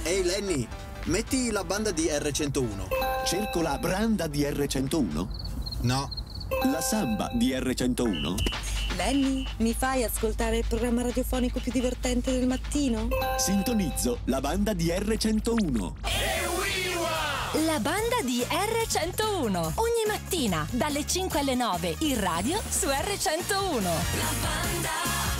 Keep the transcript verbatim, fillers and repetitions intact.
Ehi Lenny, metti la banda di erre centouno. Cerco la branda di erre centouno? No. La samba di erre centouno? Lenny, mi fai ascoltare il programma radiofonico più divertente del mattino? Sintonizzo la banda di erre centouno. La banda di erre centouno. Ogni mattina dalle cinque alle nove in radio su erre centouno. La banda